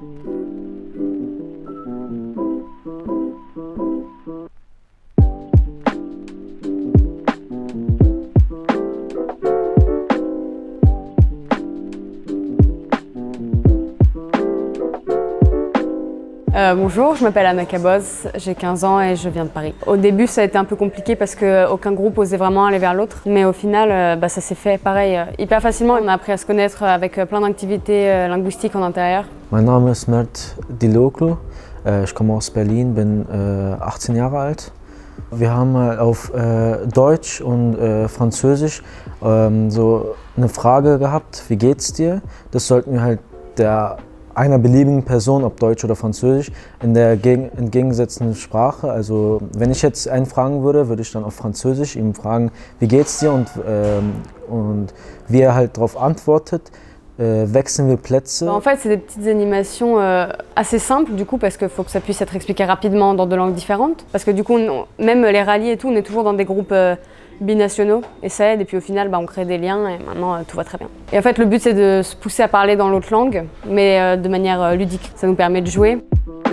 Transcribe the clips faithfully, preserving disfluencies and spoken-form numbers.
Euh, bonjour, je m'appelle Anna Caboz, j'ai quinze ans et je viens de Paris. Au début, ça a été un peu compliqué parce qu'aucun groupe osait vraiment aller vers l'autre. Mais au final, euh, bah, ça s'est fait pareil, euh, hyper facilement. On a appris à se connaître avec euh, plein d'activités euh, linguistiques en intérieur. Mein Name ist Mert Diloglu, äh, ich komme aus Berlin, bin äh, achtzehn Jahre alt. Wir haben auf äh, Deutsch und äh, Französisch ähm, so eine Frage gehabt, wie geht's dir? Das sollten wir halt der einer beliebigen Person, ob Deutsch oder Französisch, in der entgegengesetzten Sprache. Also wenn ich jetzt einen fragen würde, würde ich dann auf Französisch ihm fragen, wie geht's dir? Und, ähm, und wie er halt darauf antwortet, äh, wechseln wir Plätze. En fait, c'est des petites animations euh, assez simples du coup, parce qu'il faut que ça puisse être expliqué rapidement dans deux langues différentes. Parce que du coup, on, même les rallyes et tout, on est toujours dans des groupes euh, binationaux et ça aide, et puis au final bah, on crée des liens et maintenant euh, tout va très bien. Et en fait le but c'est de se pousser à parler dans l'autre langue mais euh, de manière euh, ludique, ça nous permet de jouer.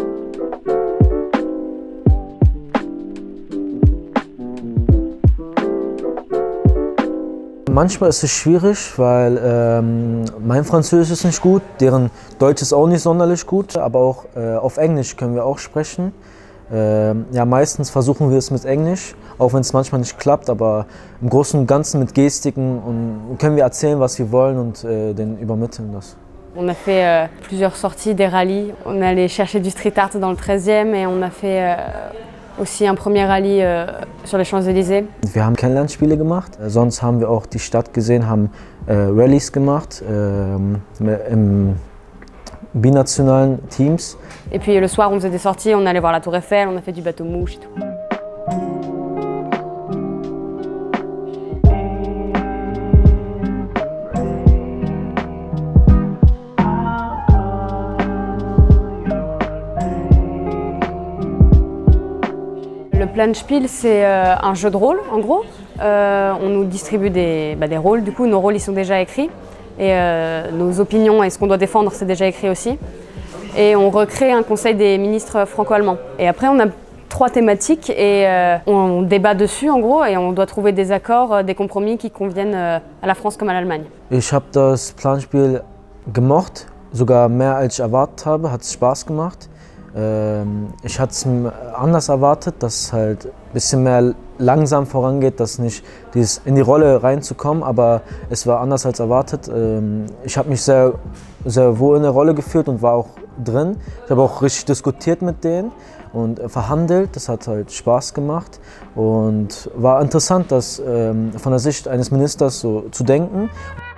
Manchmal ist es schwierig, weil ähm, mein Französisch ist nicht gut, deren Deutsch ist auch nicht sonderlich gut, aber auch äh, auf Englisch können wir auch sprechen. Äh, ja, meistens versuchen wir es mit Englisch, auch wenn es manchmal nicht klappt, aber im Großen und Ganzen mit Gestiken und können wir erzählen, was wir wollen und äh, den übermitteln das. On a fait euh, plusieurs sorties, des rallyes. On est allé chercher du street art dans le treizième et on a fait euh, aussi un premier rallye euh, sur les Champs-Élysées. Wir haben Kennenlernspiele gemacht, sonst haben wir auch die Stadt gesehen, haben äh, Rallyes gemacht äh, im binationalen Teams. Et puis le soir on faisait des sorties, on allait voir la Tour Eiffel, on a fait du bateau mouche et tout. Le Planspiel, c'est euh, un jeu de rôle en gros. Euh, on nous distribue des, bah, des rôles, du coup nos rôles ils sont déjà écrits. Et euh, nos opinions et ce qu'on doit défendre, c'est déjà écrit aussi. Et on recrée un conseil des ministres franco-allemands. Et après, on a trois thématiques et euh, on débat dessus en gros et on doit trouver des accords, des compromis qui conviennent à la France comme à l'Allemagne. Ich habe das Planspiel gemocht, sogar mehr als ich erwartet habe, hat es Spaß gemacht. Ich hatte es anders erwartet, dass es halt ein bisschen mehr langsam vorangeht, dass nicht dieses in die Rolle reinzukommen, aber es war anders als erwartet. Ich habe mich sehr, sehr wohl in der Rolle gefühlt und war auch drin. Ich habe auch richtig diskutiert mit denen und verhandelt, das hat halt Spaß gemacht und war interessant, das von der Sicht eines Ministers so zu denken.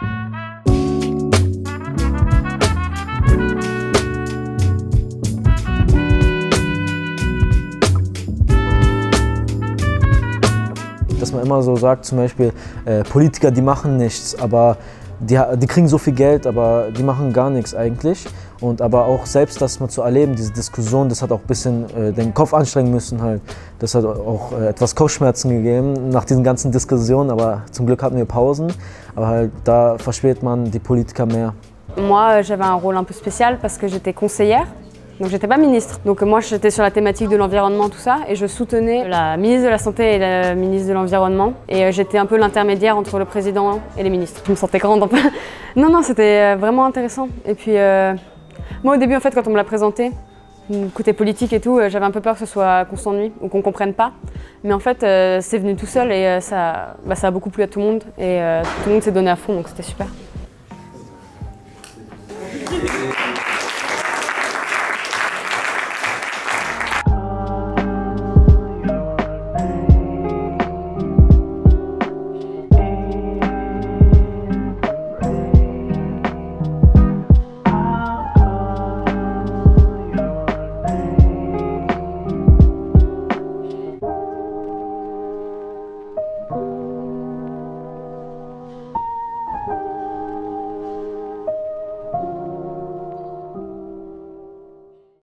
Dass man immer so sagt, zum Beispiel, äh, Politiker, die machen nichts, aber die, die kriegen so viel Geld, aber die machen gar nichts eigentlich. Und aber auch selbst das mal zu erleben, diese Diskussion, das hat auch ein bisschen äh, den Kopf anstrengen müssen halt. Das hat auch äh, etwas Kopfschmerzen gegeben nach diesen ganzen Diskussionen, aber zum Glück hatten wir Pausen. Aber halt da versteht man die Politiker mehr. Moi, j'avais un rôle un peu spécial parce que j'étais conseillère. Donc j'étais pas ministre, donc moi j'étais sur la thématique de l'environnement, tout ça, et je soutenais la ministre de la Santé et la ministre de l'Environnement, et j'étais un peu l'intermédiaire entre le président et les ministres. Je me sentais grande un peu. Non, non, c'était vraiment intéressant. Et puis euh, moi au début en fait quand on me l'a présenté, côté politique et tout, j'avais un peu peur que ce soit qu'on s'ennuie ou qu'on comprenne pas. Mais en fait euh, c'est venu tout seul et ça, bah, ça a beaucoup plu à tout le monde, et euh, tout le monde s'est donné à fond, donc c'était super.